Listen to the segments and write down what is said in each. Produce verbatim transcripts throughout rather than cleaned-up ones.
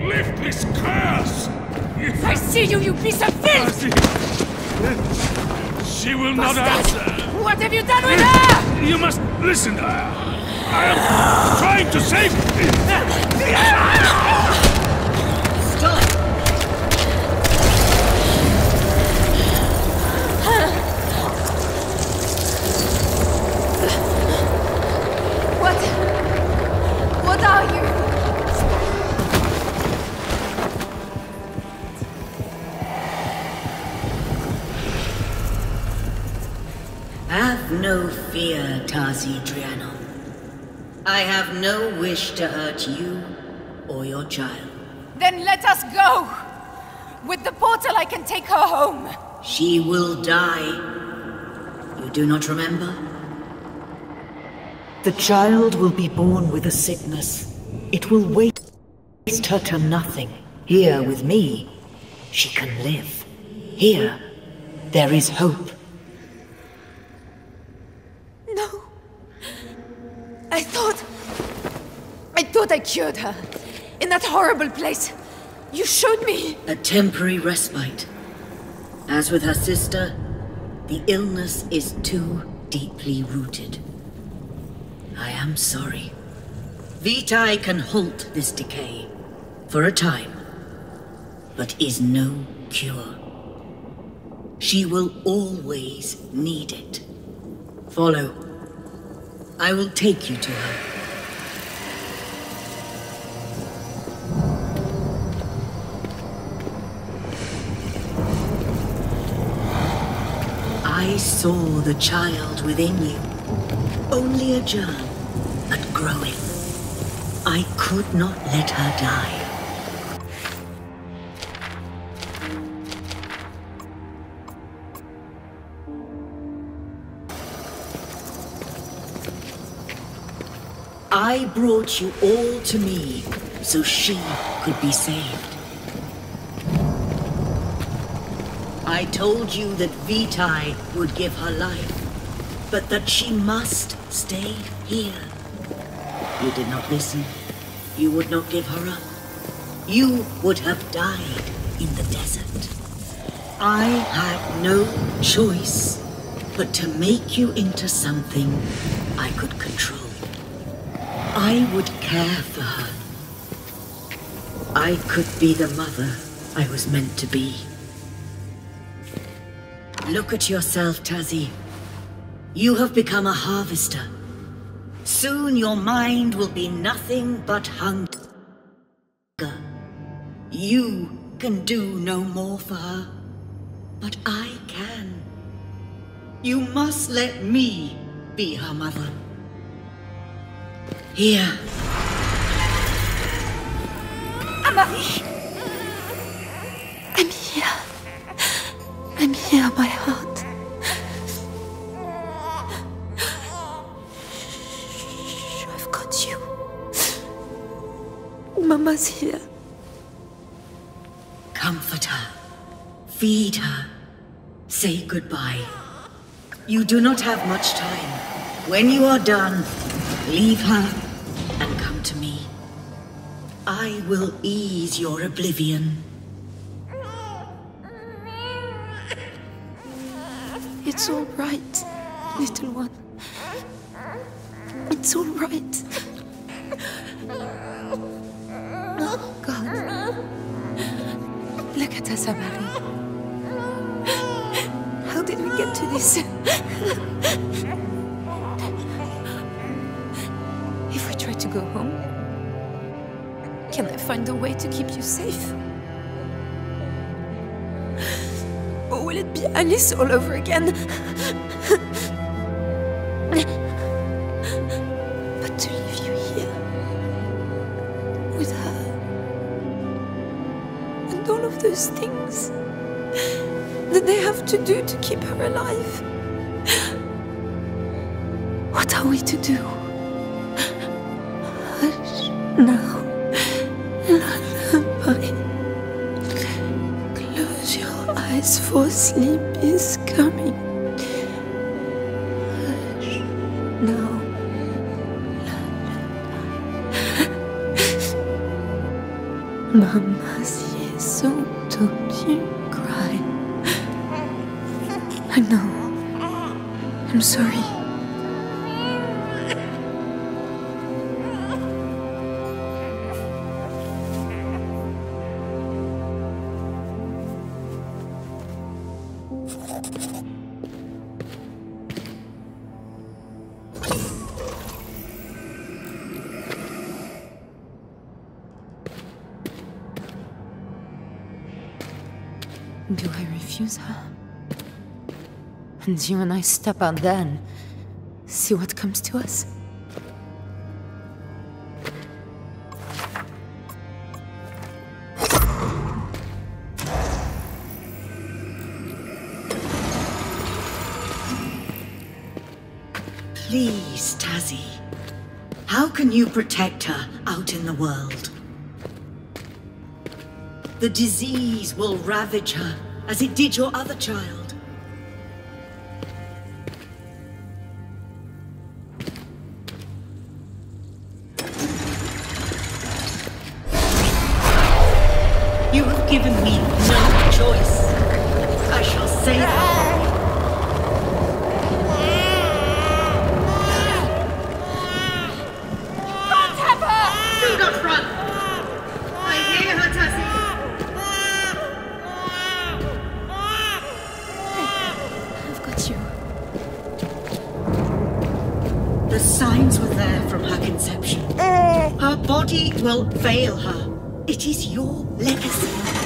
Lift this curse! If I see you, you piece of filth! She will not Bastard! answer! What have you done with her? You must listen to her! I am trying to save... Stop! What? What are you? Have no fear, Tazi Drianon. I have no wish to hurt you or your child. Then let us go! With the portal I can take her home. She will die. You do not remember? The child will be born with a sickness. It will waste her to nothing. Here with me, she can live. Here, there is hope. No. I thought... I thought I cured her. In that horrible place. You showed me... A temporary respite. As with her sister, the illness is too deeply rooted. I am sorry. Vitae can halt this decay, for a time, but is no cure. She will always need it. Follow. I will take you to her. I saw the child within you. Only a germ, but growing. I could not let her die. I brought you all to me so she could be saved. I told you that Vitae would give her life, but that she must stay here. You did not listen. You would not give her up. You would have died in the desert. I had no choice but to make you into something I could control. I would care for her. I could be the mother I was meant to be. Look at yourself, Tazi. You have become a harvester. Soon your mind will be nothing but hunger. You can do no more for her, but I can. You must let me be her mother. Here. Amari! I'm here. I'm here, my heart. Shh, I've got you. Mama's here. Comfort her. Feed her. Say goodbye. You do not have much time. When you are done, leave her and come to me. I will ease your oblivion. It's all right, little one. It's all right. Oh, God. Look at us, Amari. How did we get to this? If we try to go home, can I find a way to keep you safe? Or will it be Alice all over again? But to leave you here, with her, and all of those things that they have to do to keep her alive. What are we to do? Hush now. Lullaby. Close your eyes, for sleep is coming. Hush now. Mamma si è sotto più cry. I know. I'm sorry. Do I refuse her? And you and I step out then, see what comes to us? Please, Tazzy. How can you protect her out in the world? The disease will ravage her, as it did your other child. You have given me no choice. I shall save her. Do not run! I hear her, Tazzy! I've got you. The signs were there from her conception. Her body will fail her. It is your legacy.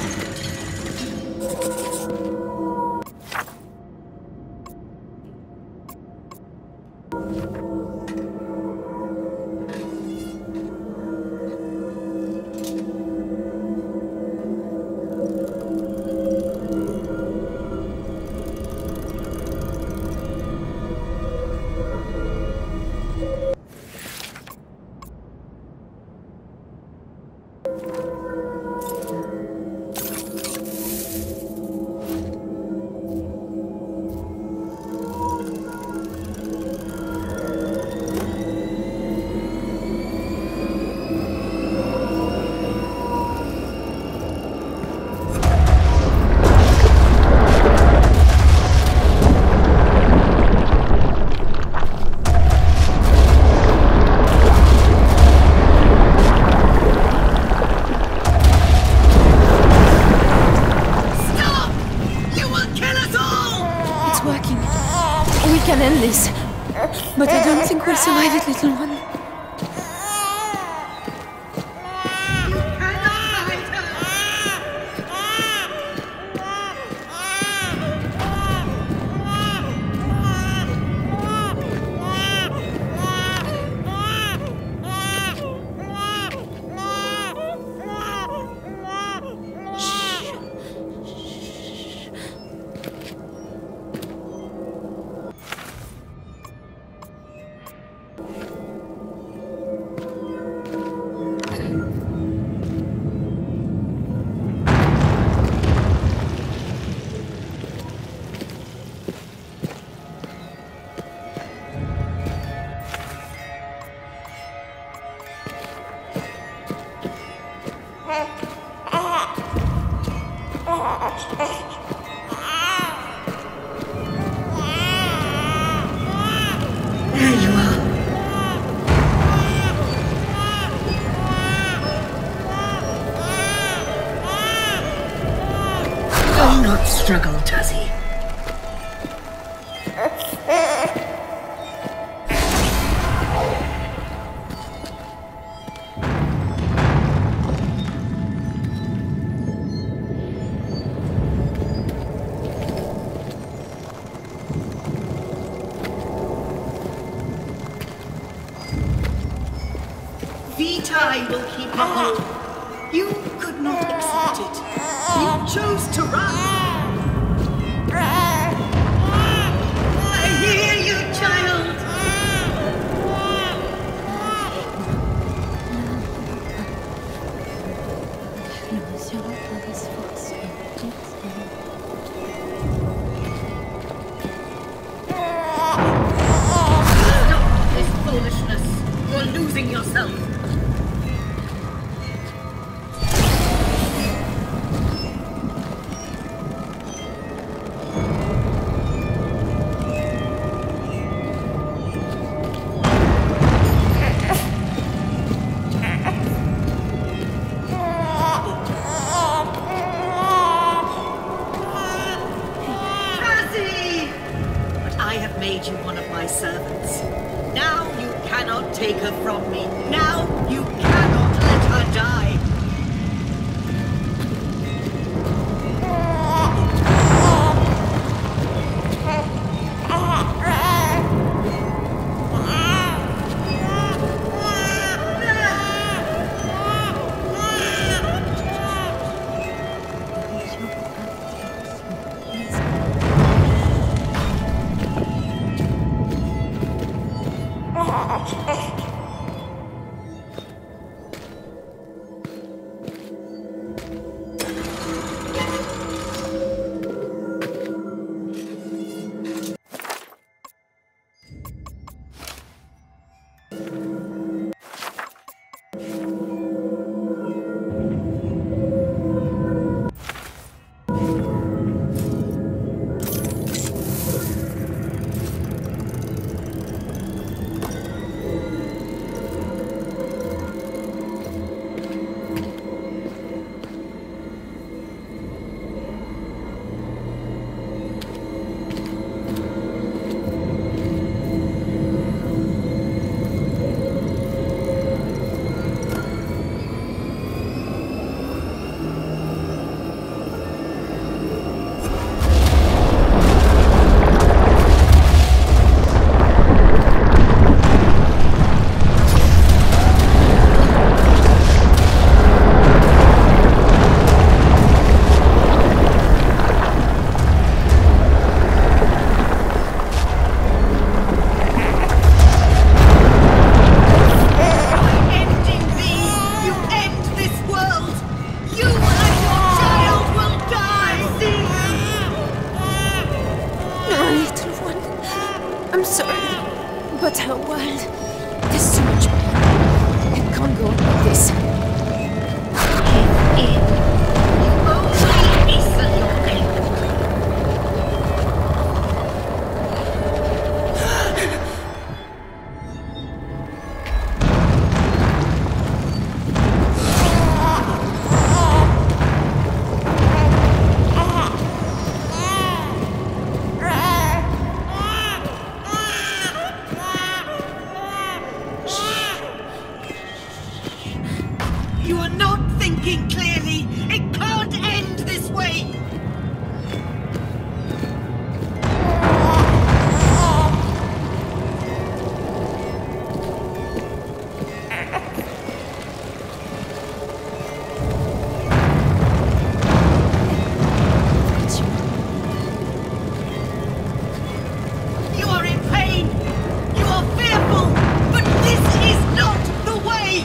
We can end this, but I don't think we'll survive it, little one. There you are. Do not struggle, Tazzy. Vitae will keep her whole. You could not accept it. You chose to run. I hear you, child. Stop this foolishness. You're losing yourself. not her world. There's too much pain. It can't go on like this. Give in. You only hasten your end. You are not thinking clearly. It can't end this way. You are in pain. You are fearful. But this is not the way.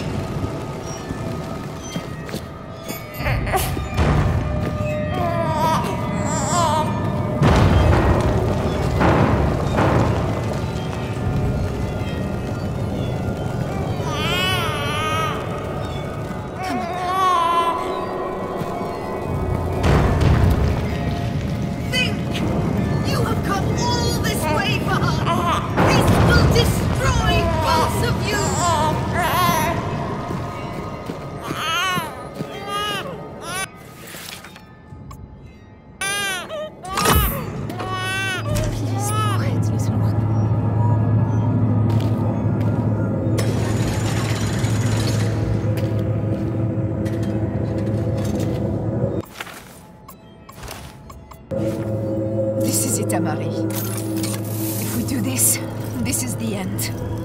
Think! You have come all this way for her! This will destroy both of you! Please be quiet, little one. This is it, Amari. If we do this, this is the end.